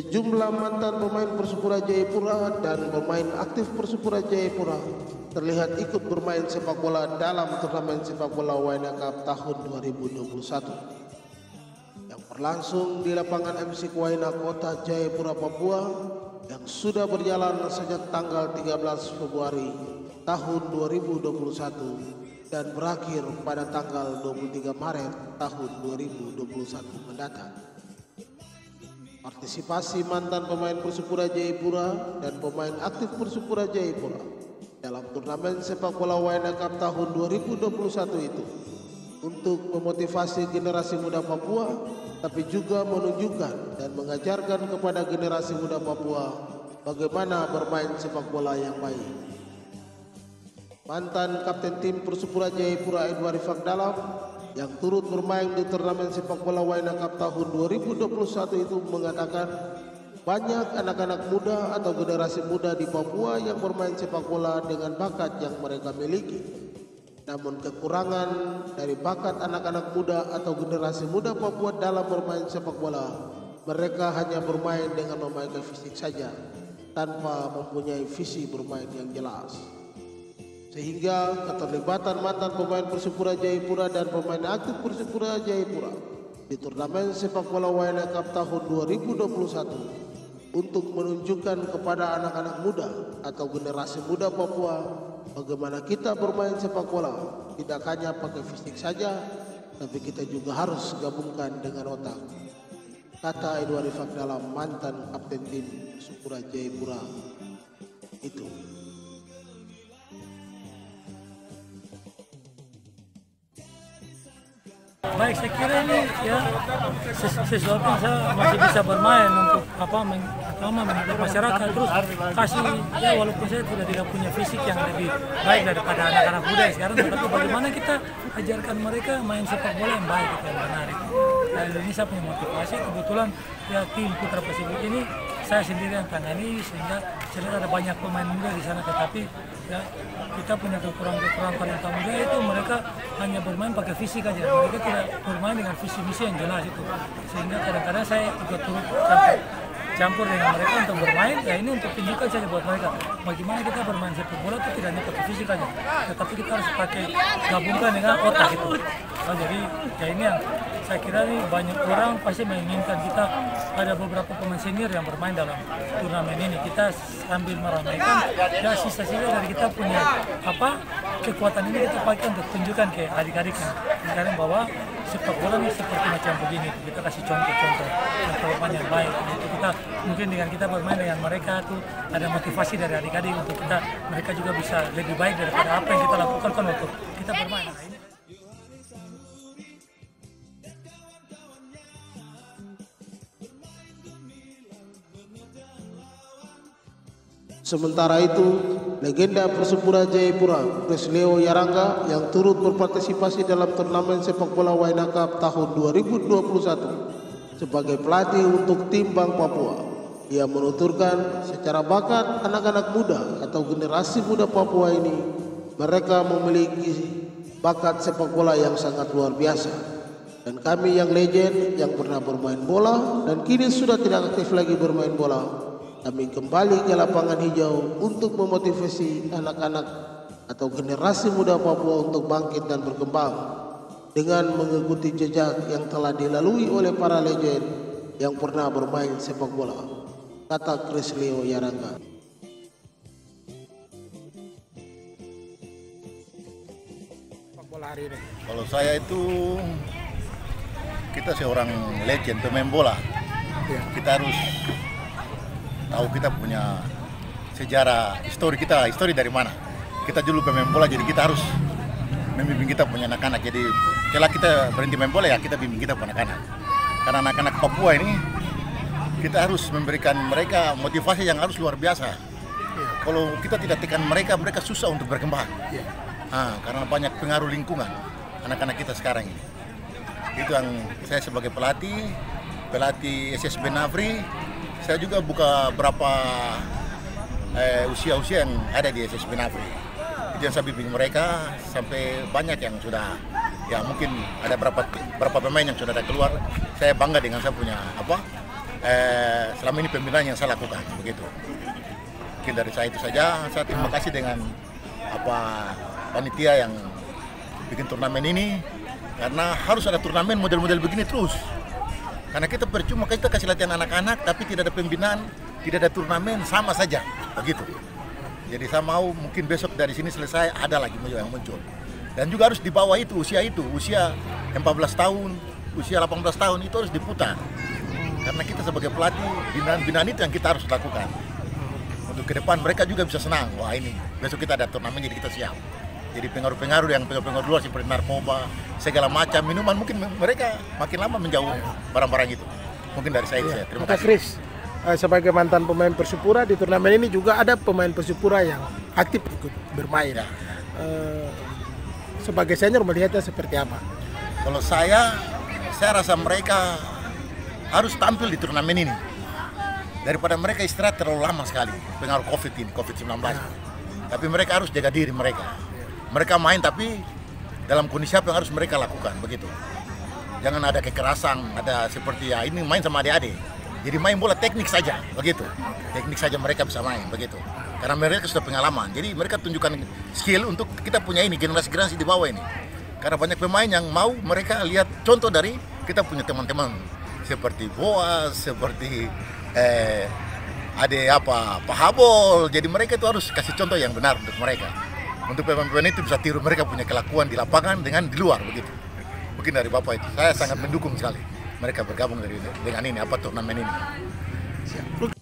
Sejumlah mantan pemain Persipura Jayapura dan pemain aktif Persipura Jayapura terlihat ikut bermain sepak bola dalam turnamen sepak bola Waina Cup tahun 2021 yang berlangsung di lapangan MC Waina Kota Jayapura, Papua yang sudah berjalan sejak tanggal 13 Februari tahun 2021 dan berakhir pada tanggal 23 Maret tahun 2021 mendatang. Partisipasi mantan pemain Persipura Jayapura dan pemain aktif Persipura Jayapura dalam turnamen sepak bola Waina Cup tahun 2021 itu untuk memotivasi generasi muda Papua, tapi juga menunjukkan dan mengajarkan kepada generasi muda Papua bagaimana bermain sepak bola yang baik. Mantan kapten tim Persipura Jayapura Edward Rifak Dalam yang turut bermain di turnamen sepak bola Waina Cup tahun 2021 itu mengatakan banyak anak-anak muda atau generasi muda di Papua yang bermain sepak bola dengan bakat yang mereka miliki. Namun kekurangan dari bakat anak-anak muda atau generasi muda Papua dalam bermain sepak bola, mereka hanya bermain dengan memakai fisik saja tanpa mempunyai visi bermain yang jelas. Sehingga keterlibatan mantan pemain Persipura Jayapura dan pemain aktif Persipura Jayapura di turnamen sepak bola Waina Cup tahun 2021 untuk menunjukkan kepada anak-anak muda atau generasi muda Papua bagaimana kita bermain sepak bola tidak hanya pakai fisik saja, tapi kita juga harus gabungkan dengan otak, kata Edward Rifak Dalam, mantan kapten tim Persipura Jayapura itu. Baik, saya kira ini ya sesuatu yang saya masih bisa bermain untuk menghidup masyarakat, terus kasih ya walaupun saya tidak punya fisik yang lebih baik daripada anak-anak muda sekarang, tapi bagaimana kita ajarkan mereka main sepak bola yang baik gitu, yang menarik. Nah, ini saya punya motivasi, kebetulan ya tim Putra Pasifik ini saya sendiri yang tangani, sehingga saya lihat ada banyak pemain muda di sana, tetapi ya kita punya kekurangan talenta muda itu mereka hanya bermain pakai fisik aja, mereka tidak bermain dengan visi misi yang jelas itu, sehingga kadang-kadang saya ikut turut campur dengan mereka untuk bermain. Ya ini untuk tunjukkan saja buat mereka bagaimana kita bermain sepak bola itu tidak hanya pakai fisik aja, tetapi kita harus pakai gabungkan dengan otak itu. Nah, jadi ya ini yang saya kira nih banyak orang pasti menginginkan kita ada beberapa pemain senior yang bermain dalam turnamen ini. Kita sambil meramaikan ya sisa-sisa dari kita punya kekuatan ini kita pakai untuk tunjukkan ke adik-adik sekarang bahwa sepak bola ini seperti macam begini. Kita kasih contoh-contoh pemain yang baik. Itu kita mungkin dengan kita bermain dengan mereka tuh ada motivasi dari adik-adik untuk mereka juga bisa lebih baik daripada apa yang kita lakukan kan waktu kita bermain. Nah, ini. Sementara itu, legenda Persipura Jayapura, Chris Leo Yarangga yang turut berpartisipasi dalam turnamen sepak bola Waina Cup tahun 2021 sebagai pelatih untuk tim Bank Papua. Ia menuturkan secara bakat anak-anak muda atau generasi muda Papua ini, mereka memiliki bakat sepak bola yang sangat luar biasa. Dan kami yang legend yang pernah bermain bola dan kini sudah tidak aktif lagi bermain bola, kami kembali ke lapangan hijau untuk memotivasi anak-anak atau generasi muda Papua untuk bangkit dan berkembang dengan mengikuti jejak yang telah dilalui oleh para legend yang pernah bermain sepak bola, kata Chris Leo Yarangga. Kalau saya itu, kita seorang legend pemain bola, kita harus tahu kita punya sejarah, histori dari mana. Kita dulu pemain bola, jadi kita harus membimbing kita punya anak-anak. Jadi setelah kita berhenti main bola ya kita bimbing kita punya anak-anak. Karena anak-anak Papua ini kita harus memberikan mereka motivasi yang harus luar biasa. Kalau kita tidak tekan mereka, mereka susah untuk berkembang. Karena banyak pengaruh lingkungan anak-anak kita sekarang ini. Itu yang saya sebagai pelatih SSB Nafri. Saya juga buka berapa usia-usia yang ada di SSB Nafri. Itu yang saya bimbing mereka sampai banyak yang sudah, ya mungkin ada berapa pemain yang sudah ada keluar. Saya bangga dengan saya punya selama ini pembinaan yang saya lakukan begitu. Mungkin dari saya itu saja. Saya terima kasih dengan panitia yang bikin turnamen ini, karena harus ada turnamen model-model begini terus. Karena kita percuma kita kasih latihan anak-anak tapi tidak ada pembinaan, tidak ada turnamen, sama saja begitu. Jadi saya mau mungkin besok dari sini selesai ada lagi yang muncul. Dan juga harus di bawah itu, usia 14 tahun, usia 18 tahun itu harus diputar. Karena kita sebagai pelatih, binaan itu yang kita harus lakukan. Untuk ke depan mereka juga bisa senang, wah ini besok kita ada turnamen jadi kita siap. Jadi pengaruh-pengaruh luar seperti narkoba, segala macam minuman, mungkin mereka makin lama menjauh barang-barang itu. Mungkin dari saya. Terima kasih. Chris, sebagai mantan pemain Persipura di turnamen ini juga ada pemain Persipura yang aktif ikut bermain. Ya. Sebagai senior melihatnya seperti apa? Kalau saya rasa mereka harus tampil di turnamen ini. Daripada mereka istirahat terlalu lama sekali, pengaruh COVID-19. Tapi mereka harus jaga diri mereka. Mereka main tapi dalam kondisi apa yang harus mereka lakukan, begitu. Jangan ada kekerasan, ada seperti ya ini main sama adik-adik. Jadi main bola teknik saja, begitu. Teknik saja mereka bisa main, begitu. Karena mereka sudah pengalaman. Jadi mereka tunjukkan skill untuk kita punya ini, generasi-generasi di bawah ini. Karena banyak pemain yang mau mereka lihat contoh dari kita punya teman-teman. Seperti Boas, seperti Pak Habol. Jadi mereka itu harus kasih contoh yang benar untuk mereka. Untuk pemain-pemain itu bisa tiru mereka punya kelakuan di lapangan dengan di luar begitu. Mungkin dari Bapak itu saya sangat mendukung sekali mereka bergabung dengan ini turnamen ini.